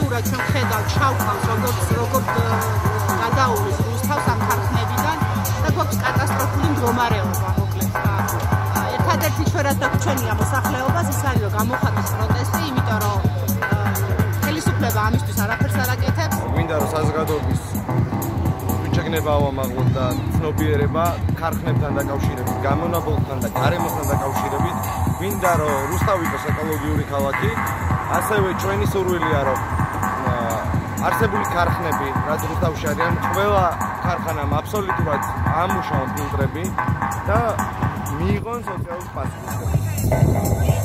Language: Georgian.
ობიექტიურად ჩვენ ხედავთ შავკავს როგორც გადაურის რუსთავს ამ ქარხნებიდან და გვაქვს კატასტროფული მდგომარეობა მოკლედ და ერთადერთი ჩვენაც დაგვრჩენია მოსახლეობას ის არის რომ გამოხატოს პროტესტი იმიტომ რომ ხელისუფლება ამისთვის არაფერს არ აკეთებს. გვინდა რომ საზოგადოების ჩაგნება ავამაღლოთ და ცნობიერება ქარხნებთან დაკავშირებით, გამონაბოლქვთან და გარემოსთან დაკავშირებით, გვინდა რომ რუსთავი იყოს ეკოლოგიური ქალაქი, ასევე ჩვენი სურვილია რომ არსებული ქარხნები, რაც რუსთავში არიან, ყველა ქარხანამ აბსოლუტურად ამუშავონ ფილტრები და მიიღონ სოციალური პასუხისმგებლობა.